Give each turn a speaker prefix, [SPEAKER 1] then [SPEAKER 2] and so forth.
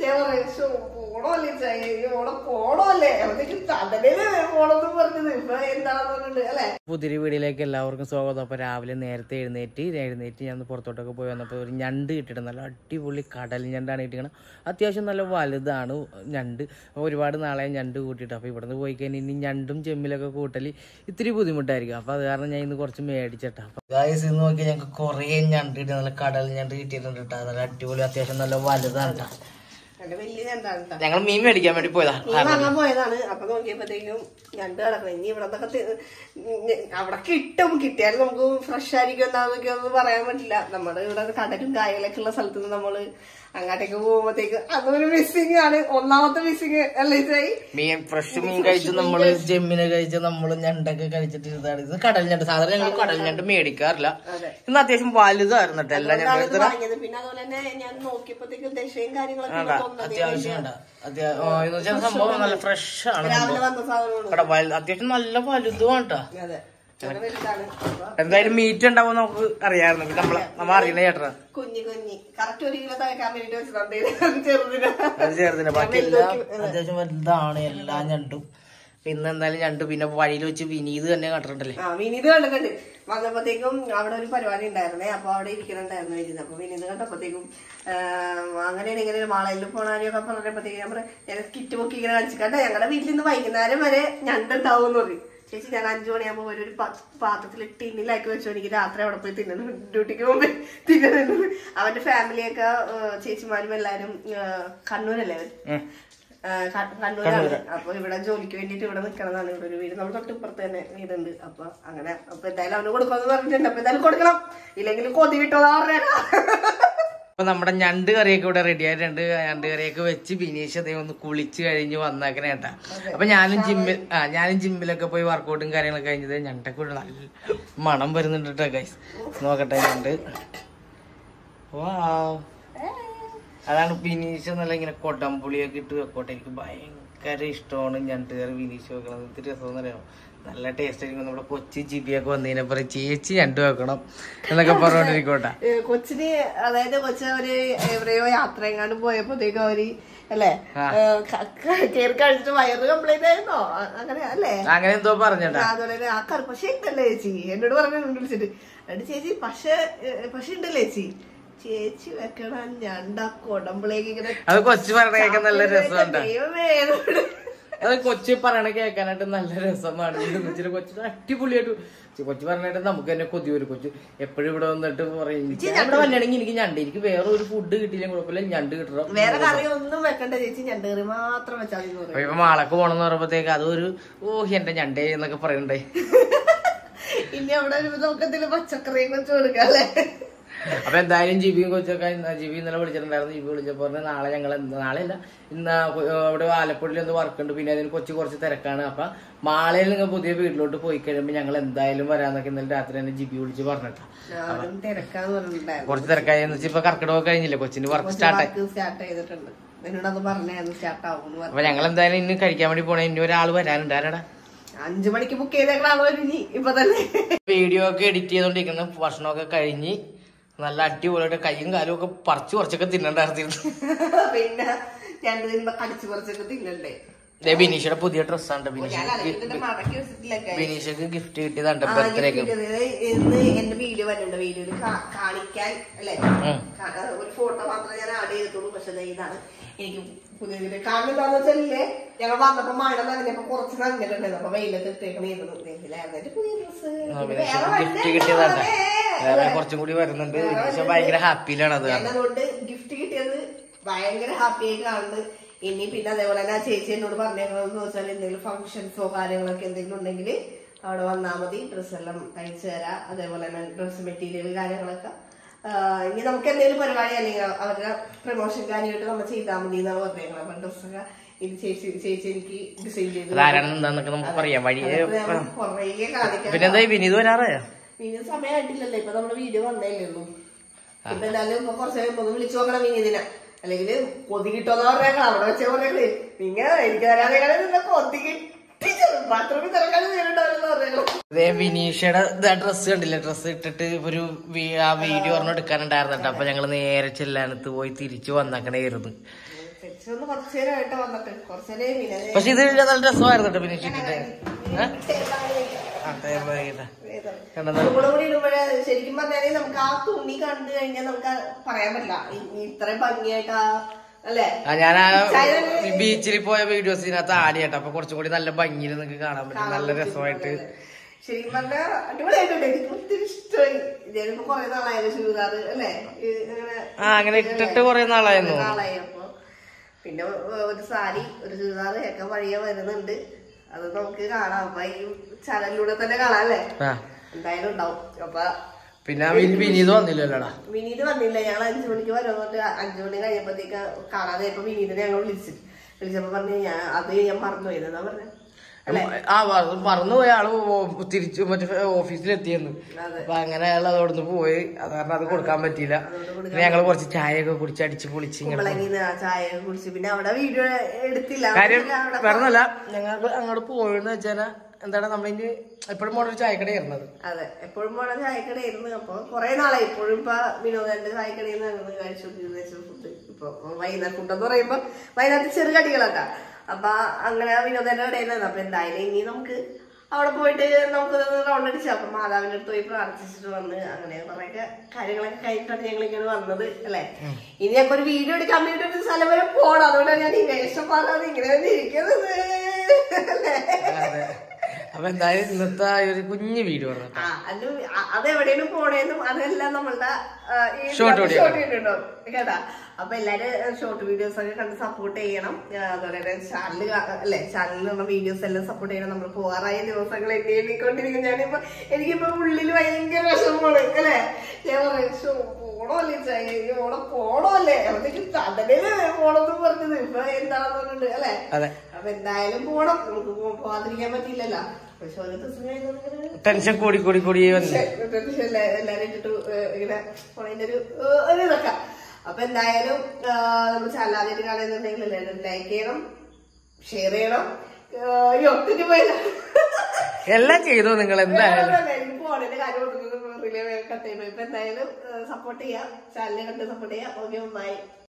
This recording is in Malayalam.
[SPEAKER 1] പുതിയൊരു വീഡിയോയിലേക്ക് എല്ലാവർക്കും സ്വാഗതം. അപ്പൊ രാവിലെ നേരത്തെ എഴുന്നേറ്റ് ഞാൻ പുറത്തോട്ടൊക്കെ പോയി വന്നപ്പോൾ ഒരു ഞണ്ട് കിട്ടിയിട്ട് നല്ല അടിപൊളി കടൽ ഞണ്ടാണ് കിട്ടിയത്. അത്യാവശ്യം നല്ല വലുതാണ് ഞണ്ട്. ഒരുപാട് നാളെ ഞണ്ട് കൂട്ടിയിട്ട് അപ്പോൾ ഇവിടെ നിന്ന് പോയി കഴിഞ്ഞാൽ ഇനി ഞണ്ടും ചെമ്മിലൊക്കെ കൂട്ടൽ ഇത്തിരി ബുദ്ധിമുട്ടായിരിക്കും. അപ്പോൾ അത് കാരണം ഞാൻ ഇന്ന് കുറച്ച് മേടിച്ചിട്ടാ. അപ്പോൾ ഗായ്സ് ഇന്ന് നോക്കിയാൽ ഞങ്ങൾക്ക് കുറേ ഞണ്ട് കിട്ടി, നല്ല കടൽ ഞണ്ട് കിട്ടിയിട്ടുണ്ട് കേട്ടോ. നല്ല അടിപൊളി അത്യാവശ്യം നല്ല വലുതാണ് കേട്ടോ. ഞങ്ങൾ മീൻ മേടിക്കാൻ വേണ്ടി
[SPEAKER 2] പോയതാണ്. അപ്പൊ നോക്കിയപ്പോഴത്തേക്കും ഞണ്ട് കിടക്കണം. ഇനി ഇവിടെ അവിടെ കിട്ടിയാലും നമുക്ക് ഫ്രഷ് ആയിരിക്കും എന്താന്നൊക്കെ ഒന്നും പറയാൻ പറ്റില്ല. നമ്മുടെ ഇവിടെ കടലും കായലൊക്കെ ഉള്ള സ്ഥലത്ത് നിന്ന് നമ്മള് അങ്ങോട്ടേക്ക് പോകുമ്പോഴത്തേക്ക് അതൊരു മിസ്സിംഗ് ആണ്. ഒന്നാമത്തെ മിസ്സിംഗ് അല്ലേ
[SPEAKER 1] മീൻ ഫ്രഷ് മീൻ കഴിച്ച് നമ്മള് ജെമ്മിനെ കഴിച്ച് നമ്മള് ഞണ്ടൊക്കെ കഴിച്ചിട്ടിരുന്നാണ്. ഇത് കടൽ ഞണ്ട്. സാധാരണ ഞങ്ങൾ കടൽ ഞണ്ട് മേടിക്കാറില്ല. ഇന്ന് അത്യാവശ്യം വലുതായിരുന്നു കേട്ടോ എല്ലാ ഞണ്ടും.
[SPEAKER 2] പിന്നെ അതുപോലെ തന്നെ ഞാൻ നോക്കിയപ്പോഴത്തേക്കും ദശയും കാര്യങ്ങളൊക്കെ
[SPEAKER 1] അത്യാവശ്യം സംഭവം നല്ല ഫ്രഷ് ആണ്. അത്യാവശ്യം നല്ല വലുതുമാണ് കേട്ടോ. എന്തായാലും മീറ്റ് ഉണ്ടാവും നമുക്ക് അറിയാമായിരുന്നു. നമ്മൾ അറിയുന്ന ചേട്ടാ അത് ചെറുതിന് ബാക്കി എല്ലാം അത്യാവശ്യം വലുതാണ് എല്ലാ ഞണ്ടും. പിന്നെ എന്തായാലും ഞണ്ട് പിന്നെ വഴിയിൽ വെച്ച് വിനീത് തന്നെ കണ്ടിട്ടുണ്ടല്ലേ?
[SPEAKER 2] വിനീത് കണ്ടിട്ടുണ്ട്. വന്നപ്പോഴത്തേക്കും അവിടെ ഒരു പരിപാടി ഉണ്ടായിരുന്നേ. അപ്പൊ അവിടെ ഇരിക്കുന്നുണ്ടായിരുന്നു വരുന്നത്. അപ്പൊ വിനീത് കണ്ടപ്പോഴത്തേക്കും അങ്ങനെയാണ് ഇങ്ങനെ മാളയിൽ പോണാരിയൊക്കെ പറഞ്ഞപ്പോഴത്തേക്കും ഞാൻ കിറ്റ് പൊക്കി ഇങ്ങനെ കാണിച്ചിട്ട് ഞങ്ങളുടെ വീട്ടിൽ നിന്ന് വൈകുന്നേരം വരെ ഞണ്ടുണ്ടാവും എന്ന് പറയും. ചേച്ചി ഞാൻ 5 മണിയാകുമ്പോ ഒരു പാത്രത്തിൽ ടിന്നിലാക്കി വെച്ചു. എനിക്ക് രാത്രി അവിടെ പോയി തിന്നുന്നു, ഡ്യൂട്ടിക്ക് മുമ്പേ തിന്നുന്നത്. അവന്റെ ഫാമിലിയൊക്കെ ചേച്ചിമാരും എല്ലാരും കണ്ണൂരല്ലേ കണ്ണൂരാണ്. അപ്പൊ ഇവിടെ ജോലിക്ക് വേണ്ടിട്ട് ഇവിടെ നിൽക്കണതാണ്. ഇവിടെ ഒരു വീട് നമ്മൾ തൊട്ടിപ്പുറത്ത് തന്നെ വീടുണ്ട്. അപ്പൊ അങ്ങനെ അപ്പൊ എന്തായാലും അവന് കൊടുക്കാന്ന് പറഞ്ഞിട്ടുണ്ട്. അപ്പൊ എന്തായാലും കൊടുക്കണം, ഇല്ലെങ്കിൽ കൊതി വിട്ടോതാ പറഞ്ഞേരാ.
[SPEAKER 1] അപ്പൊ നമ്മുടെ ഞണ്ട് കറിയൊക്കെ ഇവിടെ റെഡി ആയിട്ടുണ്ട്. ഞണ്ട് കറിയൊക്കെ വെച്ച് ബിനീഷ് അതേ ഒന്ന് കുളിച്ച് കഴിഞ്ഞ് വന്നേക്കണേ കേട്ടാ. അപ്പൊ ഞാനും ജിമ്മിലൊക്കെ പോയി വർക്കൗട്ടും കാര്യങ്ങളൊക്കെ കഴിഞ്ഞത് ഞണ്ടൊക്കെ ഇവിടെ നല്ല മണം വരുന്നുണ്ട് കേട്ടോ ഗൈസ്. നോക്കട്ടെ ഞണ്ട്. അതാണ് ബിനീഷ് നല്ല ഇങ്ങനെ കൊടംപുളിയൊക്കെ ഇട്ട് വെക്കോട്ടെ. എനിക്ക് ഭയങ്കര ഇഷ്ടമാണ് ഞണ്ട് കറി ബിനീഷ് വെക്കണം. ഇത്തിരി രസം അറിയാമോ? നല്ല ടേസ്റ്റ് ആയിരിക്കും. നമ്മുടെ കൊച്ചി ജിബിയൊക്കെ വന്നതിനെ പറയും ചേച്ചി ഞണ്ട് വെക്കണം എന്നൊക്കെ പറഞ്ഞോണ്ടിരിക്കോട്ടെ.
[SPEAKER 2] കൊച്ചിന് അതായത് കൊച്ചു അവര് എവിടെയോ യാത്ര എങ്ങാണ്ട് പോയപ്പോഴത്തേക്കും അവര് അല്ലേ കേറി കഴിച്ചിട്ട് വയറ് കംപ്ലൈന്റ് ആയിരുന്നോ അങ്ങനെ അല്ലേ? അങ്ങനെ
[SPEAKER 1] എന്തോ പറഞ്ഞാ.
[SPEAKER 2] അതുപോലെ ആ കറി പക്ഷെ ഉണ്ടല്ലേ ചേച്ചി എന്നോട് പറഞ്ഞു വിളിച്ചിട്ട്. എന്നിട്ട് ചേച്ചി പക്ഷെ ഉണ്ടല്ലേ ചേച്ചി ചേച്ചി വെക്കണം ഞണ്ടാ കൊടമ്പളേക്ക് ഇങ്ങനെ.
[SPEAKER 1] അത് കൊച്ചു പറഞ്ഞ നല്ല രസമുണ്ട്. അത് കൊച്ചു പറയണ കേൾക്കാനായിട്ട് നല്ല രസമാണ്. കൊച്ചു അടിപൊളിയായിട്ട് കൊച്ചു പറഞ്ഞിട്ട് നമുക്ക് തന്നെ കൊതി വരും. കൊച്ചു എപ്പോഴും ഇവിടെ വന്നിട്ട് പറയും ഇവിടെ വന്നിട്ടുണ്ടെങ്കിൽ എനിക്ക് ഞണ്ട്, എനിക്ക് വേറെ ഒരു ഫുഡ് കിട്ടിയില്ലെങ്കിൽ കുഴപ്പമില്ല, ഞണ്ട് കിട്ടണം.
[SPEAKER 2] വേറെ കറി ഒന്നും വെക്കണ്ട ചേച്ചി, ഞണ്ട് കറി മാത്രം വെച്ചാൽ.
[SPEAKER 1] ഇപ്പൊ മാളക്ക് പോണെന്ന് പറയുമ്പോഴത്തേക്ക് അതൊരു എന്റെ ഞണ്ടേ എന്നൊക്കെ പറയണ്ടേ.
[SPEAKER 2] ഇനി അവിടെ ഒരു നോക്കത്തില് പച്ചക്കറിയെ കുറിച്ച് കൊടുക്കാം അല്ലേ?
[SPEAKER 1] അപ്പൊ എന്തായാലും ജിബിയും കൊച്ചൊക്കെ ജിബി ഇന്നലെ വിളിച്ചിട്ടുണ്ടായിരുന്നു. ജിബി വിളിച്ചപ്പോ പറഞ്ഞ നാളെ നാളെയല്ല ഇന്ന് ഇവിടെ ആലപ്പുഴയിൽ എന്ത് വർക്കുണ്ട്, പിന്നെ അതിന് കുറച്ച് തിരക്കാണ്. അപ്പൊ മാളയിൽ നിങ്ങൾ പുതിയ വീട്ടിലോട്ട് പോയി കഴിയുമ്പോ ഞങ്ങൾ എന്തായാലും വരാന്നൊക്കെ ഇന്നലെ രാത്രി തന്നെ ജിബി വിളിച്ച് പറഞ്ഞിട്ടാ. കുറച്ച് തിരക്കായെന്ന് വെച്ചാൽ ഇപ്പൊ കർക്കിടക കഴിഞ്ഞില്ലേ, കൊച്ചിന് വർക്ക് സ്റ്റാർട്ട് ചെയ്തിട്ടുണ്ട്. അപ്പൊ ഞങ്ങൾ എന്തായാലും ഇന്ന് കഴിക്കാൻ വേണ്ടി പോണേ. ഇനി ഒരാൾ വരാനുണ്ട്. ആരാടാ?
[SPEAKER 2] 5 മണിക്ക് ബുക്ക് ചെയ്തേക്കണോ ഇനി ഇപ്പൊ തന്നെ.
[SPEAKER 1] വീഡിയോ ഒക്കെ എഡിറ്റ് ചെയ്തോണ്ടിരിക്കുന്ന ഭക്ഷണമൊക്കെ കഴിഞ്ഞ് നല്ല അടിപൊളിയായിട്ട് കയ്യും കാലും ഒക്കെ കുറച്ചൊക്കെ തിന്നണ്ടായിരുന്നു.
[SPEAKER 2] പിന്നെ കടിച്ചു പറിച്ചൊക്കെ തിന്നണ്ടേ.
[SPEAKER 1] ബിനീഷയുടെ പുതിയ ഡ്രസ്സാണ്. ബിനീഷക്ക് ഗിഫ്റ്റ് കിട്ടിയതാണ് ബർത്ത്ഡേക്ക്.
[SPEAKER 2] ഇന്ന് എന്റെ വീഡിയോ വരുന്നുണ്ട്. വീഡിയോയിൽ കാണിക്കാൻ അല്ലെ ഒരു ഫോട്ടോ മാത്രമേ ഞാൻ ആഡ് ചെയ്തിട്ടുള്ളൂ. പക്ഷെ ഇതാണ് എനിക്ക് പുതിയ വീഡിയോ. കാരണം എന്താന്ന് വെച്ചാലേ ഞങ്ങൾ വന്നപ്പോ മഴ നനഞ്ഞപ്പോ കുറച്ച് നനഞ്ഞിട്ടുണ്ടായിരുന്നു. അപ്പൊ വെയിലത്ത് ഇട്ടേക്കണേരുന്നു. പുതിയ ഡ്രസ്സ്
[SPEAKER 1] ഗിഫ്റ്റ് കിട്ടിയതാണ്. വേറെ കുറച്ചും കൂടി വരുന്നുണ്ട്. ഭയങ്കര ഹാപ്പിയിലാണ് അത്.
[SPEAKER 2] അതുകൊണ്ട് ഗിഫ്റ്റ് കിട്ടിയത് ഭയങ്കര ഹാപ്പി ആയി കാണുന്നത്. ഇനി പിന്നെ അതേപോലെ തന്നെ ആ ചേച്ചി എന്നോട് പറഞ്ഞേക്കണമെന്ന് വെച്ചാൽ എന്തെങ്കിലും ഫംഗ്ഷൻസോ കാര്യങ്ങളൊക്കെ എന്തെങ്കിലും ഉണ്ടെങ്കിൽ അവിടെ വന്നാൽ മതി, ഡ്രസ്സെല്ലാം തയ്ച്ചു തരാം. അതേപോലെ തന്നെ ഡ്രസ്സ് മെറ്റീരിയൽ കാര്യങ്ങളൊക്കെ ഇനി നമുക്ക് എന്തെങ്കിലും പരിപാടി അല്ലെങ്കിൽ അവരുടെ പ്രൊമോഷൻ കാര്യമായിട്ട് നമ്മൾ ചെയ്താൽ മതി എന്നാണ് പറഞ്ഞേക്കണം. അപ്പൊ ഡ്രസ്സൊക്കെ ഇത് ചേച്ചി എനിക്ക് ഡിസൈൻ ചെയ്ത് കുറേ കാണിക്കാം. വിനീത് സമയമായിട്ടില്ലല്ലോ, ഇപ്പൊ നമ്മുടെ വീഡിയോ വന്നേലേ ഉള്ളൂ. ഇപ്പൊ എന്തായാലും ഇപ്പൊ കുറച്ച് കഴിയുമ്പോ വിളിച്ചു നോക്കണം വിനീതിനെ. അല്ലെങ്കിൽ കൊതി കിട്ടുമെന്ന് പറഞ്ഞേക്കണം. അവിടെ വെച്ച പറഞ്ഞേ നിങ്ങൾ എനിക്ക് തരാതെ കൊതി കിട്ടി ബാത്റൂമിൽ തിരക്കാതെ നേരിട്ടാവെന്ന് പറഞ്ഞേക്കണം.
[SPEAKER 1] വിനീഷയുടെ ഡ്രസ്സ് കണ്ടില്ല, ഡ്രസ്സ് ഇട്ടിട്ട് ഒരു വീഡിയോ ഒരെണ്ണം എടുക്കാനുണ്ടായിരുന്നു കേട്ടോ. അപ്പൊ ഞങ്ങള് നേരെ ചെല്ലാനത്ത് പോയി തിരിച്ചു വന്നേക്കണേരുന്നു.
[SPEAKER 2] തെച്ചൊന്ന് കുറച്ചു നേരമായിട്ട് വന്നിട്ട് കുറച്ചേരം പിന്നെ
[SPEAKER 1] പക്ഷെ ഇത് നല്ല രസമായിരുന്നു കേട്ടോ പിന്നെ ഇട്ടിട്ട്
[SPEAKER 2] കൂടി ഇടുമ്പോഴേ ശരിക്കും പറഞ്ഞാല് നമുക്ക് ആ തുണി കണ്ടു കഴിഞ്ഞാൽ നമുക്ക് പറയാൻ പറ്റില്ല ഇത്രയും ഭംഗിയായിട്ടാ അല്ലേ.
[SPEAKER 1] ഞാൻ ആ ബീച്ചിൽ പോയ വീഡിയോസ് ഇതിനകത്ത് ആഡ് ചെയ്യട്ടെ, അപ്പൊ കുറച്ചും കൂടി നല്ല ഭംഗിയിൽ നിങ്ങൾക്ക് കാണാൻ പറ്റും, നല്ല രസമായിട്ട്.
[SPEAKER 2] ശരിക്കും പറഞ്ഞാൽ അടിപൊളിയായിട്ടുണ്ട്, എനിക്ക് ഒത്തിരി ഇഷ്ടമായി. ഞാനിപ്പോ കൊറേ നാളായാലും ചൂതാറ് അല്ലേ
[SPEAKER 1] അങ്ങനെ ഇട്ടിട്ട് കൊറേ നാളായിരുന്നു.
[SPEAKER 2] അപ്പൊ പിന്നെ ഒരു സാരി ഒരു ചൂതാറ് ഒക്കെ വഴിയെ വരുന്നുണ്ട്, അത് നമുക്ക് കാണാം. അപ്പൊ ഈ ചാനലിലൂടെ തന്നെ കാണാം അല്ലേ, എന്തായാലും ഉണ്ടാവും. അപ്പൊ
[SPEAKER 1] പിന്നെ വിനീത് വന്നില്ലല്ലോടാ.
[SPEAKER 2] വിനീത് വന്നില്ല, ഞങ്ങൾ 5 മണിക്ക് വരുമ്പോട്ട് 5 മണി കഴിഞ്ഞപ്പോഴത്തേക്ക് കാണാതെ ഇപ്പൊ വിനീതിനെ ഞങ്ങൾ വിളിച്ചപ്പോ പറഞ്ഞു അത് ഞാൻ മറന്നുപോയി എന്നാ പറഞ്ഞു.
[SPEAKER 1] മറന്നുപോയ ആള് തിരിച്ചു മറ്റേ ഓഫീസിലെത്തിയെന്ന്. അപ്പൊ അങ്ങനെ അയാൾ അതോടൊന്ന് പോയി, അത് കാരണം അത് കൊടുക്കാൻ പറ്റിയില്ല. ഞങ്ങള് കുറച്ച് ചായയൊക്കെ കുടിച്ച് അടിച്ച് പൊളിച്ച്
[SPEAKER 2] ചായ കുടിച്ച് പിന്നെ അവിടെ വീഡിയോ എടുത്തില്ല.
[SPEAKER 1] കാര്യം പറഞ്ഞല്ല, ഞങ്ങൾക്ക് അങ്ങോട്ട് പോയെന്ന് വെച്ചാൽ എന്താണ് നമ്മളിന് എപ്പോഴും പോണ ഒരു ചായക്കടയായിരുന്നത്.
[SPEAKER 2] അതെ, എപ്പോഴും പോണ ചായക്കടയായിരുന്നു. അപ്പൊ കൊറേ നാളായി ഇപ്പോഴും ഇപ്പൊ വിനോദന്റെ ചായക്കടയിൽ നിന്ന് കഴിച്ചു ഫുഡ്. ഇപ്പൊ വൈകുന്നേരം ഫുഡ് എന്ന് പറയുമ്പോ വൈകുന്നേരത്തെ ചെറു കടികളൊക്കെ. അപ്പൊ അങ്ങനെ വിനോദന്റെ കടയിലായിരുന്നു. അപ്പൊ എന്തായാലും ഇനി നമുക്ക് അവിടെ പോയിട്ട് നമുക്ക് റൗണ്ട് അടിച്ചു. അപ്പൊ മാതാവിന്റെ അടുത്ത് പോയി പ്രാർത്ഥിച്ചിട്ട് വന്ന് അങ്ങനെ കുറെയൊക്കെ കാര്യങ്ങളൊക്കെ കഴിഞ്ഞിട്ടാണ് ഞങ്ങൾ ഇങ്ങനെ വന്നത് അല്ലെ. ഇനി ഞങ്ങൾക്ക് ഒരു വീഡിയോ എടുക്കാൻ വേണ്ടിട്ട് ഒരു സ്ഥലം വരെ പോകണം, അതുകൊണ്ടാണ് ഞാൻ ഈ വേഷം പറഞ്ഞത് ഇങ്ങനെ തന്നെ ഇരിക്കുന്നത് അല്ലേ.
[SPEAKER 1] അപ്പൊ എന്തായാലും ഇന്നത്തെ ഒരു കുഞ്ഞു വീഡിയോ
[SPEAKER 2] അതെവിടെയും പോണേന്നും അതെല്ലാം നമ്മളുടെ
[SPEAKER 1] ഷോർട്ട് വീഡിയോ
[SPEAKER 2] കേട്ടാ. അപ്പൊ എല്ലാരും ഷോർട്ട് വീഡിയോസ് ഒക്കെ കണ്ട് സപ്പോർട്ട് ചെയ്യണം. അതുപോലെ തന്നെ ചാനൽ അല്ലെ, ചാനലിലുള്ള വീഡിയോസ് എല്ലാം സപ്പോർട്ട് ചെയ്യണം. നമ്മൾ പോകാറായ ദിവസങ്ങൾ എണ്ണിക്കൊണ്ടിരിക്കും. ഞാനിപ്പോ എനിക്കിപ്പോ ഉള്ളിൽ ഭയങ്കര വിഷമമാണ് അല്ലെ. ഞാൻ പറയും പോണല്ലേ ഓടെ പോണല്ലേ അവിടേക്ക് തടലില് പോണെന്ന് പറഞ്ഞത് ഇപ്പൊ എന്താണെന്ന് പറഞ്ഞിട്ടുണ്ട് അല്ലെ. അപ്പൊ എന്തായാലും പോണം, നമുക്ക് പോകാതിരിക്കാൻ പറ്റില്ലല്ലോ. പക്ഷെ ഓരോ ദിവസം
[SPEAKER 1] ടെൻഷൻ കൂടി
[SPEAKER 2] എല്ലാരും ഇട്ടിട്ട് ഇങ്ങനെ പോണതിന്റെ ഒരു ഇതൊക്കെ. അപ്പൊ എന്തായാലും നമ്മൾ ചാനൽ ആദ്യമായിട്ട് കാണുന്നുണ്ടെങ്കിൽ എല്ലാവരും ലൈക്ക് ചെയ്യണം, ഷെയർ ചെയ്യണം. ഒത്തിരി പോയില്ല
[SPEAKER 1] എല്ലാം ചെയ്തോ നിങ്ങൾ. എന്തായാലും
[SPEAKER 2] എനിക്ക് ഫോണിന്റെ കാര്യം റിലേ കട്ട് ചെയ്യുമ്പോ ഇപ്പൊ എന്തായാലും സപ്പോർട്ട് ചെയ്യാം, ചാനലിനെ കണ്ട് സപ്പോർട്ട് ചെയ്യാം. Okay, by.